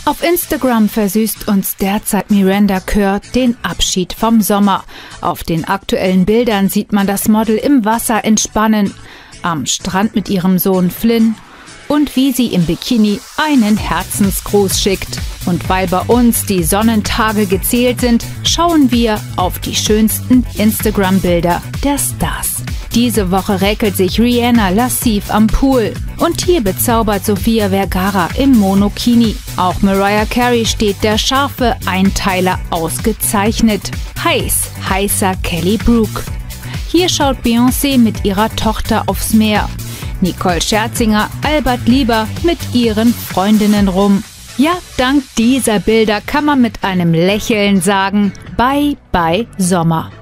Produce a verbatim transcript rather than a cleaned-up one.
Auf Instagram versüßt uns derzeit Miranda Kerr den Abschied vom Sommer. Auf den aktuellen Bildern sieht man das Model im Wasser entspannen, am Strand mit ihrem Sohn Flynn und wie sie im Bikini einen Herzensgruß schickt. Und weil bei uns die Sonnentage gezählt sind, schauen wir auf die schönsten Instagram-Bilder der Stars. Diese Woche räkelt sich Rihanna lassiv am Pool. Und hier bezaubert Sofia Vergara im Monokini. Auch Mariah Carey steht der scharfe Einteiler ausgezeichnet. Heiß, heißer Kelly Brook. Hier schaut Beyoncé mit ihrer Tochter aufs Meer. Nicole Scherzinger, Albert Lieber mit ihren Freundinnen rum. Ja, dank dieser Bilder kann man mit einem Lächeln sagen, bye bye Sommer.